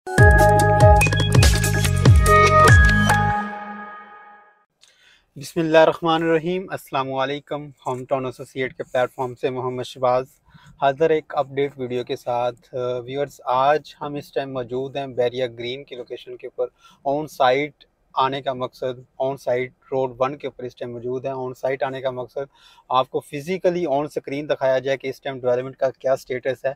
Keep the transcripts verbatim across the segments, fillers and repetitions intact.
बिस्मिल्लाहिर्रहमानिर्रहीम। अस्सलाम वालेकुम। होम टाउन एसोसिएट के प्लेटफॉर्म से मोहम्मद शहबाज हाज़िर एक अपडेट वीडियो के साथ। व्यूअर्स, आज हम इस टाइम मौजूद हैं बैरिया ग्रीन की लोकेशन के ऊपर। ऑन साइट आने का मकसद, ऑन साइट रोड वन के ऊपर इस टाइम मौजूद है। ऑन साइट आने का मकसद आपको फिज़िकली ऑन स्क्रीन दिखाया जाए कि इस टाइम डेवलपमेंट का क्या स्टेटस है।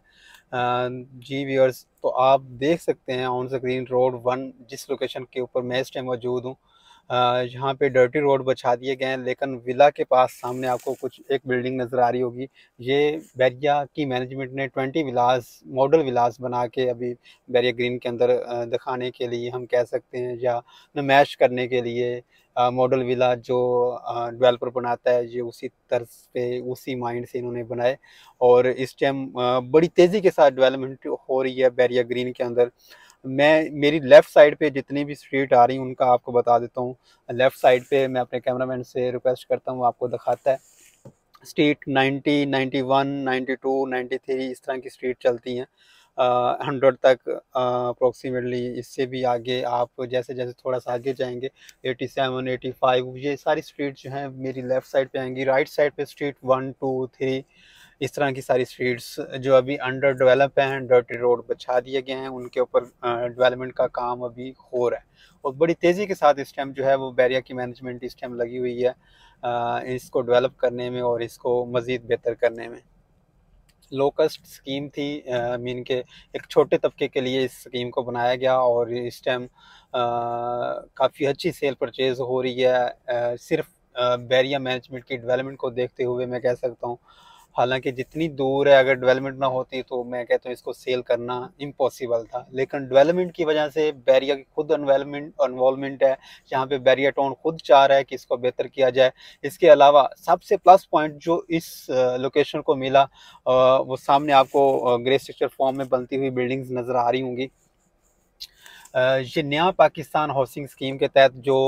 जी व्यूअर्स, तो आप देख सकते हैं ऑन स्क्रीन रोड वन जिस लोकेशन के ऊपर मैं इस टाइम मौजूद हूँ। यहाँ पे डर्टी रोड बचा दिए गए हैं, लेकिन विला के पास सामने आपको कुछ एक बिल्डिंग नज़र आ रही होगी। ये बैरिया की मैनेजमेंट ने ट्वेंटी विलास, मॉडल विलास बना के अभी बैरिया ग्रीन के अंदर दिखाने के लिए हम कह सकते हैं, या नुमाइश करने के लिए मॉडल विला जो डेवलपर बनाता है ये उसी तर्ज पे, उसी माइंड से इन्होंने बनाए। और इस टाइम बड़ी तेज़ी के साथ डेवलपमेंट हो रही है बैरिया ग्रीन के अंदर। मैं मेरी लेफ़्ट साइड पे जितनी भी स्ट्रीट आ रही हैं उनका आपको बता देता हूँ। लेफ़्ट साइड पे मैं अपने कैमरामैन से रिक्वेस्ट करता हूँ, आपको दिखाता है। Street ninety, ninety one, ninety two, ninety three इस तरह की स्ट्रीट चलती हैं हंड्रेड तक अप्रोक्सीमेटली। इससे भी आगे आप जैसे जैसे थोड़ा सा आगे जाएंगे एटी सेवन, एटी फाइव, ये सारी स्ट्रीट जो हैं मेरी लेफ़्ट साइड पे आएंगी। राइट साइड पे स्ट्रीट वन, टू, थ्री इस तरह की सारी स्ट्रीट्स जो अभी अंडर डेवलप हैं, डर्टी रोड बचा दिए गए हैं, उनके ऊपर डेवलपमेंट का काम अभी हो रहा है। और बड़ी तेज़ी के साथ इस टाइम जो है वो बैरिया की मैनेजमेंट इस टाइम लगी हुई है आ, इसको डेवलप करने में और इसको मज़ीद बेहतर करने में। लो कास्ट स्कीम थी, मीन के एक छोटे तबके के लिए इस स्कीम को बनाया गया और इस टाइम काफ़ी अच्छी सेल परचेज़ हो रही है। आ, सिर्फ बैरिया मैनेजमेंट की डेवलपमेंट को देखते हुए मैं कह सकता हूँ, हालांकि जितनी दूर है अगर डेवलपमेंट ना होती तो मैं कहता हूँ इसको सेल करना इम्पॉसिबल था, लेकिन डेवलपमेंट की वजह से बैरिया की खुद इन्वॉल्वमेंट इन्वॉल्वमेंट है, जहाँ पे बैरिया टाउन खुद चाह रहा है कि इसको बेहतर किया जाए। इसके अलावा सबसे प्लस पॉइंट जो इस लोकेशन को मिला वो सामने आपको ग्रे स्ट्रक्चर फॉर्म में बनती हुई बिल्डिंग्स नज़र आ रही होंगी। ये नया पाकिस्तान हाउसिंग स्कीम के तहत जो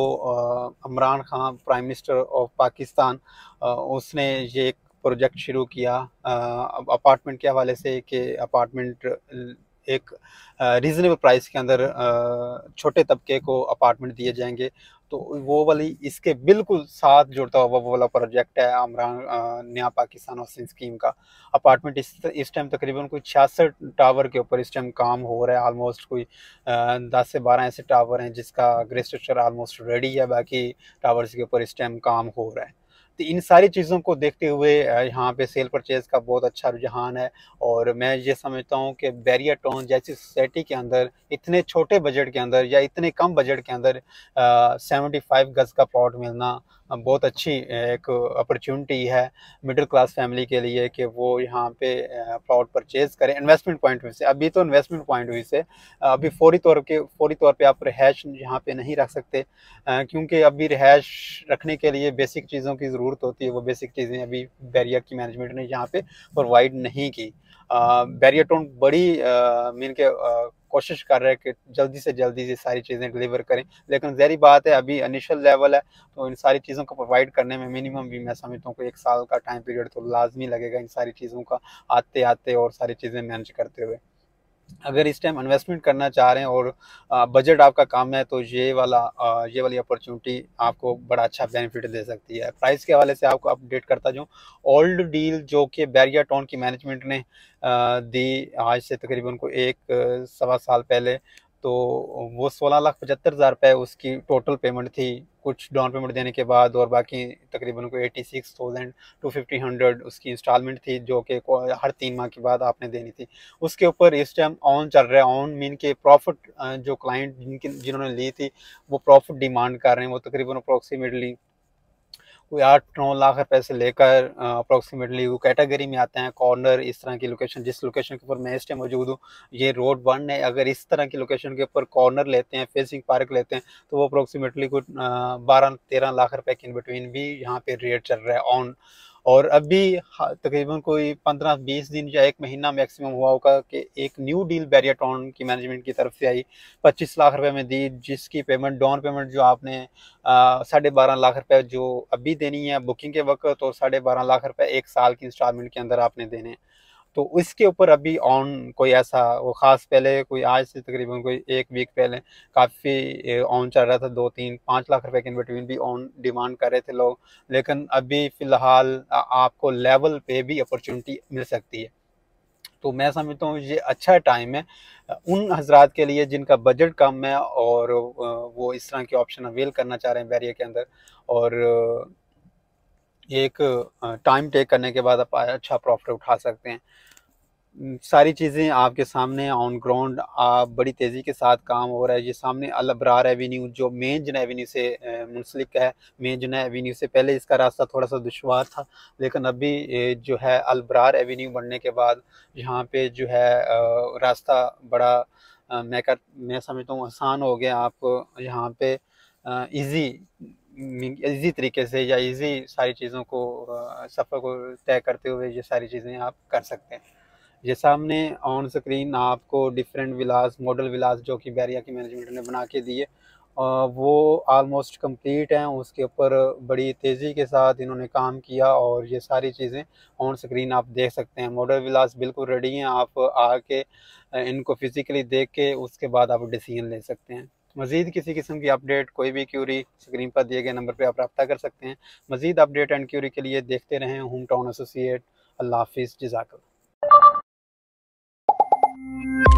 Imran Khan prime minister of Pakistan, उसने ये एक प्रोजेक्ट शुरू किया अपार्टमेंट के हवाले से कि अपार्टमेंट एक रीज़नेबल प्राइस के अंदर छोटे तबके को अपार्टमेंट दिए जाएंगे। तो वो वाली इसके बिल्कुल साथ जुड़ता हुआ वो वाला प्रोजेक्ट है इमरान नया पाकिस्तान हाउसिंग स्कीम का। अपार्टमेंट इस इस टाइम तकरीबन कोई छियासठ टावर के ऊपर इस टाइम काम हो रहा है। आलमोस्ट कोई दस से बारह ऐसे टावर हैं जिसका ग्रे स्ट्रक्चर आलमोस्ट रेडी है, बाकी टावर्स के ऊपर इस टाइम काम हो रहा है। तो इन सारी चीज़ों को देखते हुए यहाँ पे सेल परचेज़ का बहुत अच्छा रुझान है। और मैं ये समझता हूँ कि बैरिया टाउन जैसी सोसाइटी के अंदर इतने छोटे बजट के अंदर या इतने कम बजट के अंदर सेवेंटी फाइव गज़ का प्लॉट मिलना बहुत अच्छी एक अपॉर्चुनिटी है मिडिल क्लास फैमिली के लिए कि वो यहाँ पे प्लॉट परचेज़ करें इन्वेस्टमेंट पॉइंट व्यू से। अभी तो इन्वेस्टमेंट पॉइंट व्यू से अभी फौरी तौर के फौरी तौर पे आप रिहाइश यहाँ पे नहीं रख सकते, क्योंकि अभी रिहाइश रखने के लिए बेसिक चीज़ों की ज़रूरत होती है। वो बेसिक चीज़ें अभी बैरिया की मैनेजमेंट ने यहाँ पे प्रोवाइड नहीं की। बैरिया टाउन बड़ी मीन के कोशिश कर रहे हैं कि जल्दी से जल्दी ये सारी चीज़ें डिलीवर करें, लेकिन ज़हरी बात है अभी इनिशियल लेवल है, तो इन सारी चीज़ों को प्रोवाइड करने में मिनिमम भी मैं समझता हूँ कि एक साल का टाइम पीरियड तो लाजमी लगेगा इन सारी चीज़ों का आते आते और सारी चीज़ें मैनेज करते हुए। अगर इस टाइम इन्वेस्टमेंट करना चाह रहे हैं और बजट आपका कम है तो ये वाला आ, ये वाली अपॉर्चुनिटी आपको बड़ा अच्छा बेनिफिट दे सकती है। प्राइस के हवाले से आपको अपडेट करता जाऊँ, ओल्ड डील जो कि बैरिया टाउन की मैनेजमेंट ने आ, दी आज से तकरीबन को एक सवा साल पहले, तो वो सोलह लाख पचहत्तर हज़ार रुपये उसकी टोटल पेमेंट थी, कुछ डाउन पेमेंट देने के बाद, और बाकी तकरीबन को eighty six thousand to fifty hundred उसकी इंस्टॉलमेंट थी जो कि हर तीन माह के बाद आपने देनी थी। उसके ऊपर इस टाइम ऑन चल रहा है। ऑन मीन के प्रॉफिट जो क्लाइंट जिनकी जिन्होंने ली थी वो प्रॉफिट डिमांड कर रहे हैं। वो तकरीबन अप्रोक्सीमेटली कोई आठ नौ लाख रुपए से लेकर अप्रोक्सीमेटली वो कैटेगरी में आते हैं। कॉर्नर इस तरह की लोकेशन, जिस लोकेशन के ऊपर मैं इस टाइम मौजूद हूँ ये रोड वन है, अगर इस तरह की लोकेशन के ऊपर कॉर्नर लेते हैं, फेसिंग पार्क लेते हैं, तो वो अप्रोक्सीमेटली कुछ बारह तेरह लाख रुपए के इन बिटवीन भी यहाँ पे रेट चल रहा है ऑन। और अभी तकरीबन कोई पंद्रह बीस दिन या एक महीना मैक्सिमम हुआ होगा कि एक न्यू डील बैरिया टाउन की मैनेजमेंट की तरफ से आई, पच्चीस लाख रुपए में दी, जिसकी पेमेंट डाउन पेमेंट जो आपने साढ़े बारह लाख रुपए जो अभी देनी है बुकिंग के वक्त, और साढ़े बारह लाख रुपए एक साल की इंस्टॉलमेंट के अंदर आपने देने। तो इसके ऊपर अभी ऑन कोई ऐसा वो ख़ास पहले कोई आज से तकरीबन कोई एक वीक पहले काफ़ी ऑन चल रहा था, दो तीन पाँच लाख रुपए के इन बिटवीन भी ऑन डिमांड कर रहे थे लोग। लेकिन अभी फ़िलहाल आपको लेवल पे भी अपॉर्चुनिटी मिल सकती है। तो मैं समझता हूँ ये अच्छा टाइम है उन हजरात के लिए जिनका बजट कम है और वो इस तरह के ऑप्शन अवेल करना चाह रहे हैं बैरियर के अंदर, और एक टाइम टेक करने के बाद आप अच्छा प्रॉफिट उठा सकते हैं। सारी चीज़ें आपके सामने ऑन ग्राउंड आप बड़ी तेज़ी के साथ काम हो रहा है। ये सामने अल अबरार एवेन्यू जो मेन जना एवेन्यू से मुंसलिक है, मेन जना एवेन्यू से पहले इसका रास्ता थोड़ा सा दुशवार था, लेकिन अभी जो है अल अबरार एवेन्यू बनने के बाद यहाँ पे जो है रास्ता बड़ा मैं कर मैं समझता हूँ आसान हो गया। आप यहाँ पे इजी इजी तरीके से या इजी सारी चीज़ों को सफ़र को तय करते हुए ये सारी चीज़ें आप कर सकते हैं। ये सामने ऑन स्क्रीन आपको डिफरेंट विलास मॉडल विलास जो कि बैरिया की मैनेजमेंट ने बना के दिए, वो ऑलमोस्ट कंप्लीट हैं। उसके ऊपर बड़ी तेज़ी के साथ इन्होंने काम किया और ये सारी चीज़ें ऑन स्क्रीन आप देख सकते हैं। मॉडल विलास बिल्कुल रेडी हैं, आप आके इनको फिज़िकली देख के उसके बाद आप डिसीजन ले सकते हैं। मज़ीद किसी किस्म की अपडेट कोई भी क्यूरी स्क्रीन पर दिए गए नंबर पर आप रब्ता कर सकते हैं। मज़ीद अपडेट एंड क्यूरी के लिए देखते रहें होम टाउन एसोसिएट। अल्लाह हाफिज़, जज़ाकल्लाह।